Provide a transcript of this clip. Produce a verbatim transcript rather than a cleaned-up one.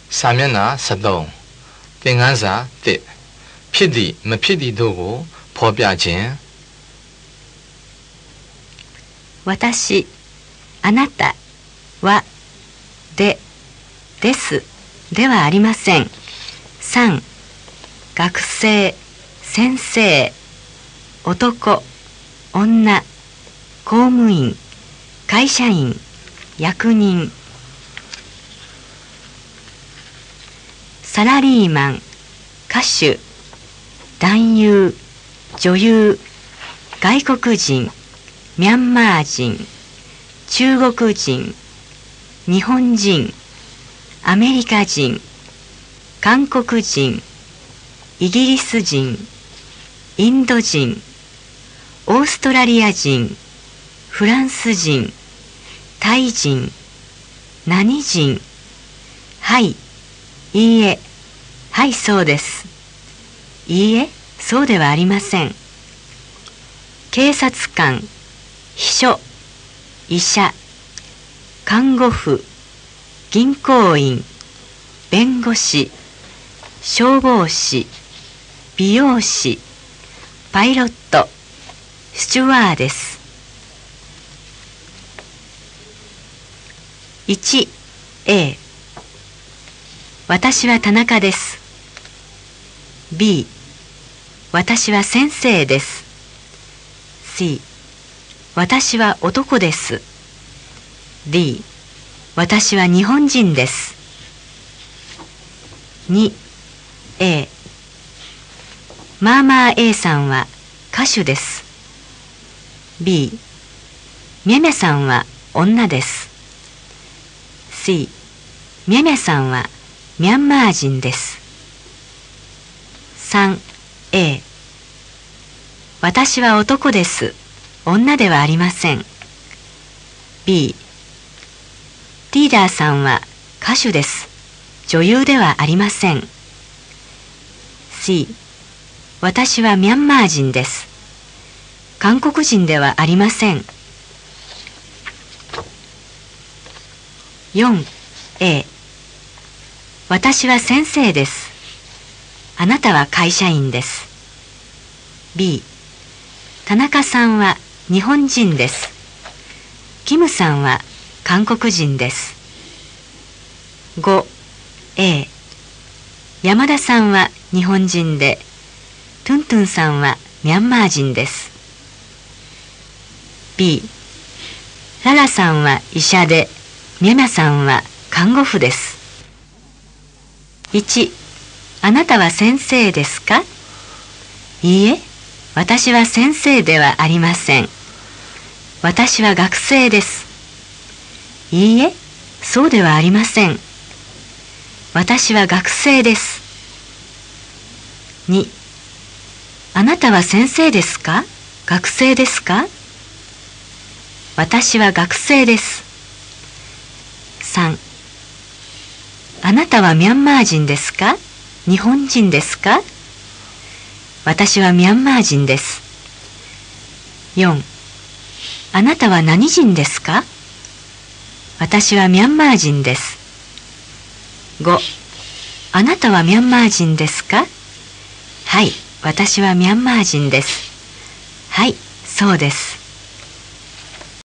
စာမျက်နှာsevenသင်ခန်းစာoneဖြစ်သည့်မဖြစ်သည့်တို့ကိုဖော်ပြခြင်း私、あなたはでですではありません。三、学生、先生、男、女、公務員、会社員、役人、サラリーマン、歌手、男優、女優、外国人、ミャンマー人、中国人、日本人、アメリカ人、韓国人、イギリス人、インド人、オーストラリア人、フランス人、タイ人、何人、はい、いいえ、はいそうです。いいえ、そうではありません。警察官、秘書、医者、看護婦、銀行員、弁護士、消防士、美容師、パイロット、スチュワーデス。いちエー 私は田中です。B 私は先生です。C 私は男です。D 私は日本人です。にエー マーマー A さんは歌手です。B ミャミャさんは女です。C ミャミャさんはミャンマー人です。さんエー 私は男です。女ではありません。B ティーダーさんは歌手です。女優ではありません。C 私はミャンマー人です。韓国人ではありません。よんエー 私は先生です。あなたは会社員です。B 田中さんは日本人です。キムさんは韓国人です。ごエー 山田さんは日本人で、トゥントゥンさんはミャンマー人です。B ララさんは医者で、ミャミャさんは看護婦です。いちあなたは先生ですか？いいえ、私は先生ではありません。私は学生です。いいえ、そうではありません。私は学生です。にあなたは先生ですか？学生ですか？私は学生です。さんあなたはミャンマー人ですか？日本人ですか？私はミャンマー人です。よんあなたは何人ですか？私はミャンマー人です。ごあなたはミャンマー人ですか？はい、私はミャンマー人です。はい、そうです。